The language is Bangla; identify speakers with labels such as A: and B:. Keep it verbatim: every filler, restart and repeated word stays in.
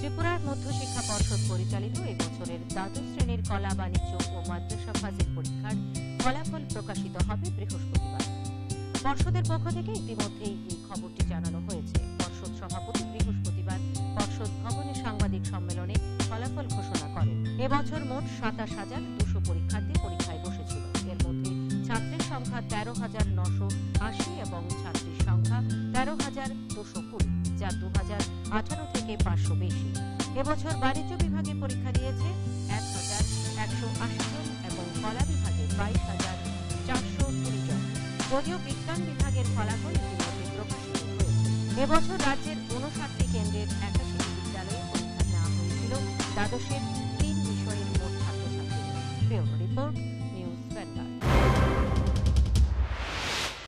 A: ত্রিপুরার মধ্যশিক্ষা পর্ষদ পরিচালিত এবছরের দ্বাদশ শ্রেণীর কলা, বাণিজ্য ও মাদ্রাসা ফাজিল পরীক্ষার ফলাফল প্রকাশিত হবে বৃহস্পতিবার। পর্ষদের পক্ষ থেকে ইতিমধ্যেই এই খবরটি জানানো হয়েছে। পর্ষদ সভাপতি বৃহস্পতিবার পর্ষদ ভবনে সাংবাদিক সম্মেলনে ফলাফল ঘোষণা করেন। এবছর মোট সাতাশ হাজার দুশো পরীক্ষার্থী পরীক্ষায় বসেছিল। এর মধ্যে ছাত্রের সংখ্যা তেরো হাজার নশো আশি এবং ছাত্রীর সংখ্যা তেরো হাজার দুশো কুড়ি, যা দু হাজার আঠারো থেকে পাঁচশো বেশি। এবছর বাণিজ্য বিভাগে পরীক্ষা দিয়েছে এক হাজার একশো আশি জন এবং কলা বিভাগে বাইশ হাজার চারশো কুড়ি জন। যদিও বিজ্ঞান বিভাগের ফলাফল ইতিমধ্যে প্রকাশিত হয়েছে। এবছর রাজ্যের ঊনষাটটি কেন্দ্রের একাশি বিদ্যালয়ে পরীক্ষা নেওয়া হয়েছিল দ্বাদশের তিন বিষয়ের মোট ছাত্রছাত্রীদের। Bureau report.